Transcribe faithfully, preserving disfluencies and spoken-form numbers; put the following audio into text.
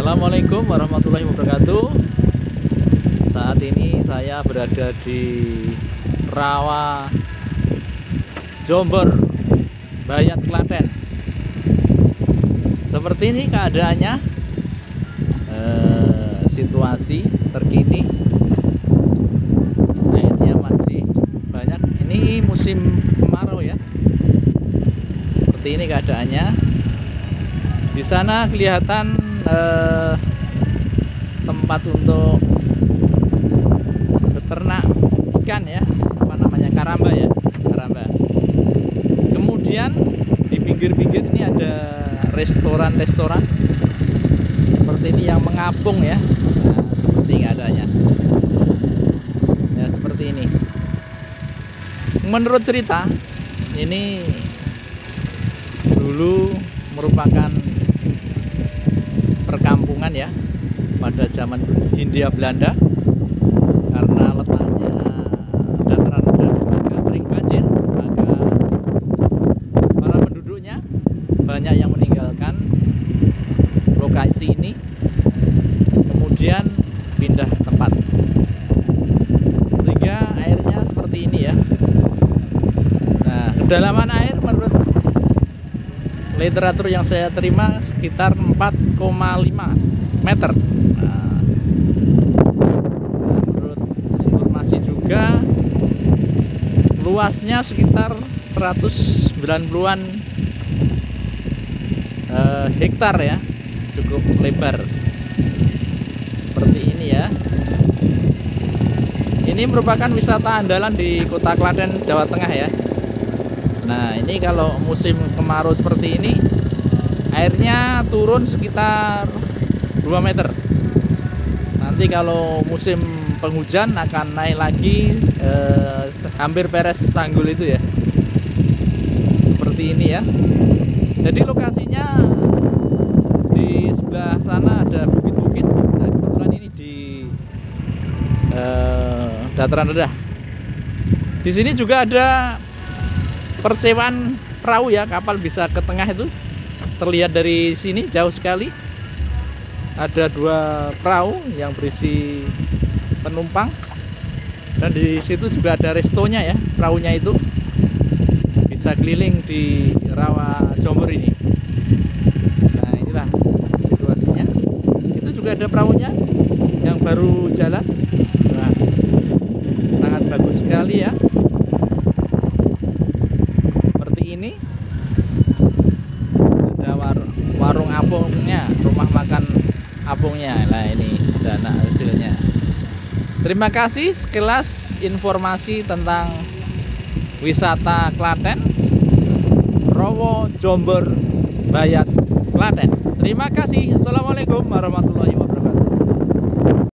Assalamualaikum warahmatullahi wabarakatuh. Saat ini saya berada di Rawa Jombor, Bayat, Klaten. Seperti ini keadaannya, eh, situasi terkini. Airnya masih banyak. Ini musim kemarau ya. Seperti ini keadaannya. Di sana kelihatan eh, tempat untuk beternak ikan ya, apa namanya, karamba ya, karamba. Kemudian di pinggir-pinggir ini ada restoran-restoran seperti ini yang mengapung ya. Nah, seperti keadaannya ya, seperti ini. Menurut cerita, ini dulu merupakan perkampungan ya pada zaman Hindia Belanda, karena letaknya dataran rendah maka sering banjir, maka para penduduknya banyak yang meninggalkan lokasi ini kemudian pindah tempat, sehingga airnya seperti ini ya. Nah, kedalaman air menurut literatur yang saya terima sekitar empat koma lima meter. Nah, menurut informasi juga luasnya sekitar seratus sembilan puluhan eh, hektar ya, cukup lebar seperti ini ya. Ini merupakan wisata andalan di Kota Klaten, Jawa Tengah ya. Nah, ini kalau musim kemarau seperti ini airnya turun sekitar dua meter. Nanti kalau musim penghujan akan naik lagi, eh, hampir peres tanggul itu ya. Seperti ini ya. Jadi lokasinya di sebelah sana ada bukit-bukit. Nah, kebetulan ini di eh, dataran rendah. Di sini juga ada persewaan perahu ya, kapal bisa ke tengah itu. Terlihat dari sini jauh sekali. Ada dua perahu yang berisi penumpang. Dan di situ juga ada restonya ya, perahunya itu. Bisa keliling di Rawa Jombor ini. Nah, inilah situasinya. Itu juga ada perahunya yang baru jalan. Nah, sangat bagus sekali ya. Ini ada war warung apungnya, rumah makan apungnya. Nah, ini ada anak kecilnya. Terima kasih sekilas informasi tentang wisata Klaten, Rawa Jombor, Bayat, Klaten. Terima kasih. Assalamualaikum warahmatullahi wabarakatuh.